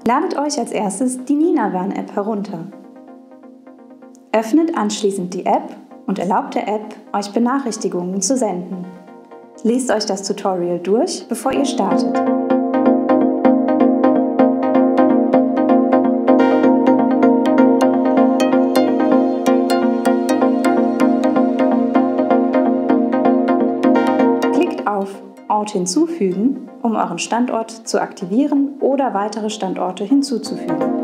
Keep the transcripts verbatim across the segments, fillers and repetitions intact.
Ladet euch als erstes die Nina-Warn-App herunter. Öffnet anschließend die App und erlaubt der App, euch Benachrichtigungen zu senden. Lest euch das Tutorial durch, bevor ihr startet. Klickt auf Ort hinzufügen, um euren Standort zu aktivieren oder weitere Standorte hinzuzufügen.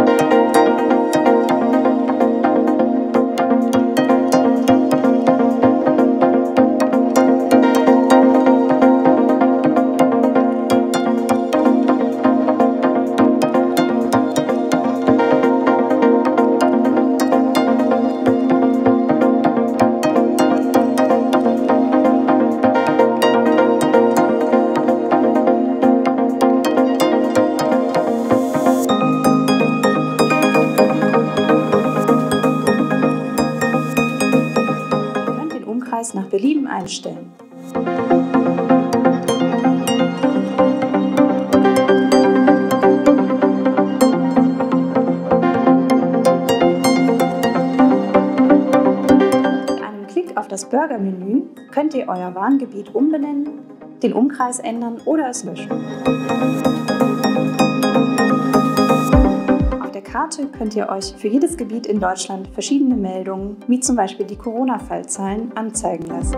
Nach Belieben einstellen. Mit einem Klick auf das Burger-Menü könnt ihr euer Warngebiet umbenennen, den Umkreis ändern oder es löschen. Auf der Karte könnt ihr euch für jedes Gebiet in Deutschland verschiedene Meldungen, wie zum Beispiel die Corona-Fallzahlen, anzeigen lassen.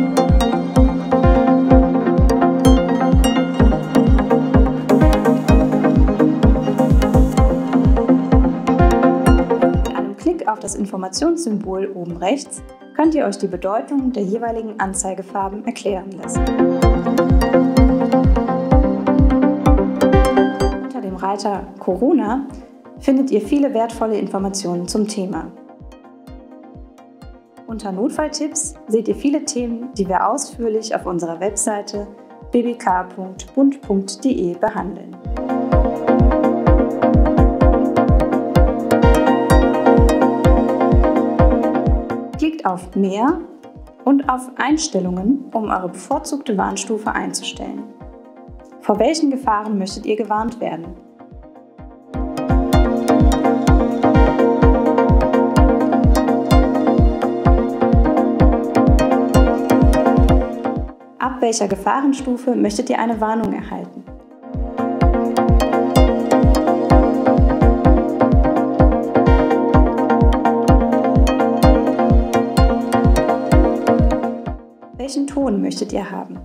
Mit einem Klick auf das Informationssymbol oben rechts könnt ihr euch die Bedeutung der jeweiligen Anzeigefarben erklären lassen. Unter dem Reiter Corona findet ihr viele wertvolle Informationen zum Thema. Unter Notfalltipps seht ihr viele Themen, die wir ausführlich auf unserer Webseite b b k punkt bund punkt de behandeln. Klickt auf Mehr und auf Einstellungen, um eure bevorzugte Warnstufe einzustellen. Vor welchen Gefahren möchtet ihr gewarnt werden? Ab welcher Gefahrenstufe möchtet ihr eine Warnung erhalten? Welchen Ton möchtet ihr haben?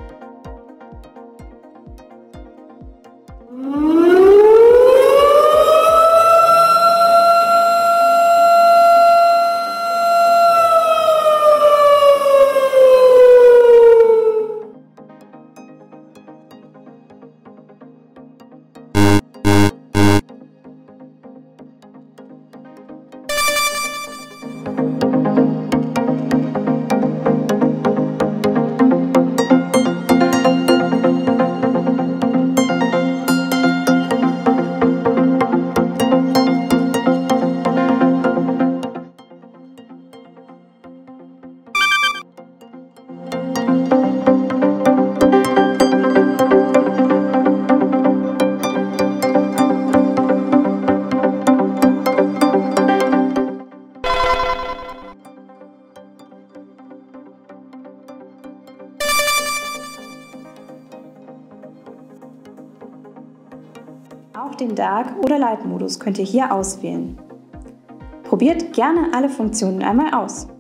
Auch den Dark- oder Light-Modus könnt ihr hier auswählen. Probiert gerne alle Funktionen einmal aus.